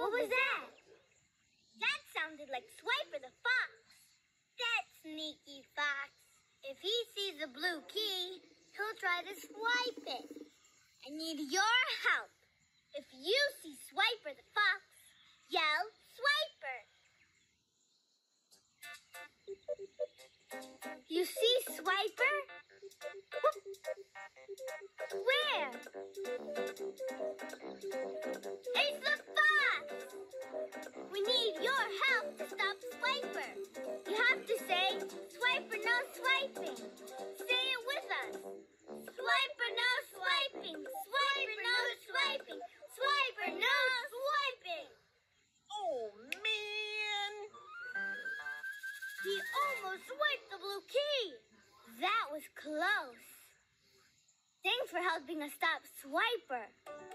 What was that? That sounded like Swiper the fox. That sneaky fox. If he sees the blue key, he'll try to swipe it. I need your help. If you see Swiper the fox, yell Swiper. You see Swiper? Where? It's the fox! We need your help to stop Swiper. You have to say, Swiper no swiping. Say it with us. Swiper no swiping. Swiper no swiping. Swiper no swiping. Oh, man! He almost swiped the blue key. That was close. Thanks for helping us stop Swiper.